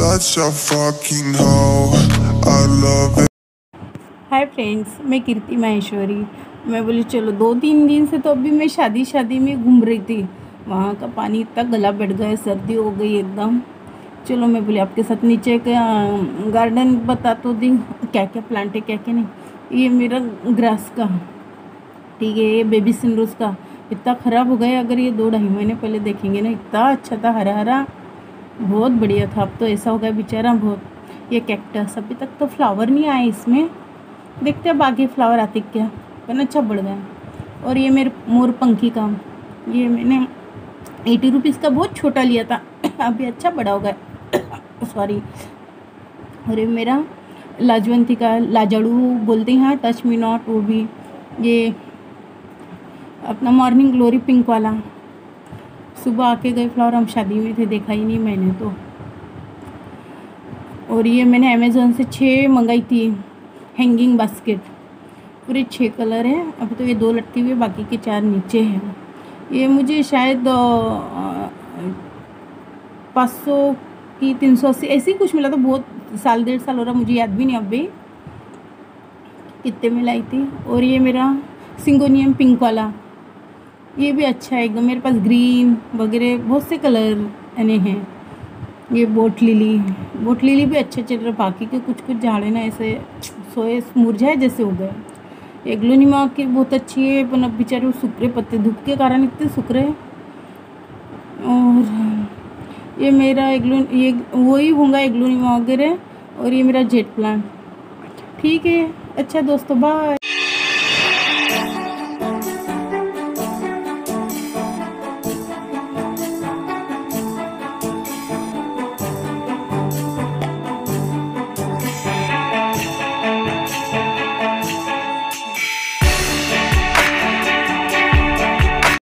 such a fucking hoe. I love it. Hi friends, मैं कीर्ति माहेश्वरी। मैं बोली चलो 2-3 दिन से तो अभी मैं शादी में घूम रही थी। वहाँ का पानी इतना गला बैठ गया, सर्दी हो गई एकदम। चलो मैं बोली आपके साथ नीचे का गार्डन बता तो दी, क्या क्या प्लांट है क्या क्या नहीं। ये मेरा ग्रास का, ठीक है, ये बेबी सिनरोज का इतना ख़राब हो गया। अगर ये 2-2.5 महीने पहले देखेंगे ना, इतना अच्छा था, हरा हरा, बहुत बढ़िया था। अब तो ऐसा हो गया बेचारा बहुत। ये कैक्टस अभी तक तो फ्लावर नहीं आए इसमें, देखते हैं अब आगे फ्लावर आते क्या, पर अच्छा बढ़ गया। और ये मेरे मोर पंखी का, ये मैंने 80 रुपीज़ का बहुत छोटा लिया था, अभी अच्छा बड़ा हो गया। सॉरी। और ये मेरा लाजवंती का, लाजाड़ू बोलते हैं, टच मी नॉट, वो भी। ये अपना मॉर्निंग ग्लोरी पिंक वाला, सुबह आके गए फ्लावर, हम शादी में थे, देखा ही नहीं मैंने तो। और ये मैंने अमेज़ोन से 6 मंगाई थी हैंगिंग बास्केट, पूरे 6 कलर हैं। अभी तो ये 2 लटके हुए, बाकी के 4 नीचे हैं। ये मुझे शायद 500 की 380 ऐसे ही कुछ मिला था। बहुत 1.5 साल हो रहा, मुझे याद भी नहीं अब भी कितने में लाई थी। और ये मेरा सिंगोनियम पिंक वाला, ये भी अच्छा है एकदम। मेरे पास ग्रीन वगैरह बहुत से कलर आने हैं। ये बोट लिली भी अच्छे चल रहे। बाकी के कुछ कुछ झाड़े ना ऐसे सोए मुरझाए जैसे हो गए। एग्लोनिमा की बहुत अच्छी है, पर अब बेचारे वो सूख रहे पत्ते, धूप के कारण इतने सूख रहे। और ये मेरा ये वही होगा एग्लोनिमा वगैरह। और ये मेरा जेट प्लांट, ठीक है। अच्छा दोस्तों, बाय।